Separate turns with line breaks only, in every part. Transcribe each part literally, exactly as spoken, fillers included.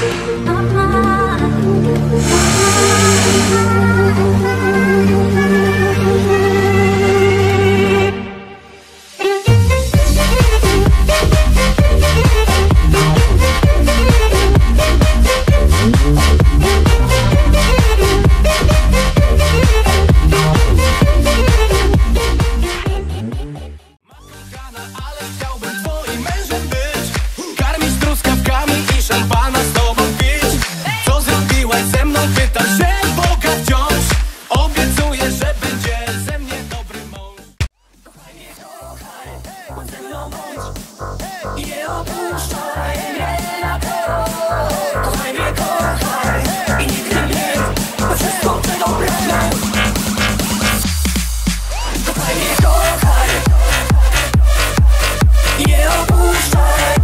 Nie opuszczaj mnie na to. Kochaj mnie, kochaj i nigdy nie. To wszystko, czego pragnę. Kochaj mnie, kochaj. Nie opuszczaj.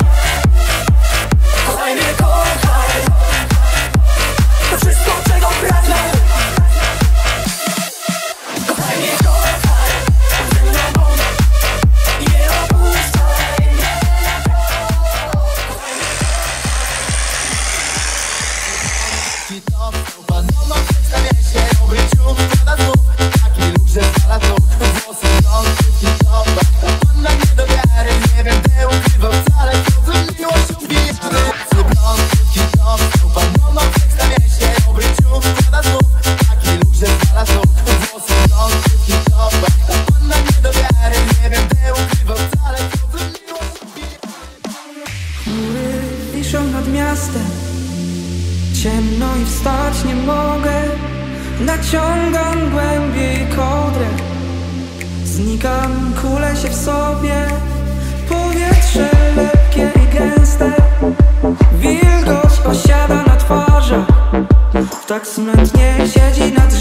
Kochaj mnie, kochaj. To wszystko, czego pragnę. Kochaj mnie, kochaj. Ze mną bądź. Nie opuszczaj mnie.
Panoma przedstawia się obryciu, wkłada znów taki luk, że spala znów włosy, blond, krótki top. Ta panna nie do wiary, nie wiem, nie ukrywa wcale, co to miłość ubijamy. Blond, krótki top. Panoma przedstawia się obryciu, wkłada znów taki luk, że spala znów włosy, blond, krótki top. Ta panna nie do wiary, nie wiem, nie ukrywa wcale, co to miłość ubijamy.
Chmury wiszą nad miastem, ciemno i wstać nie mogę. Naciągam głębiej kołdrę, znikam, kulę się w sobie. Powietrze lekkie i gęste, wilgoć osiada na twarzach. Tak smętnie siedzi nad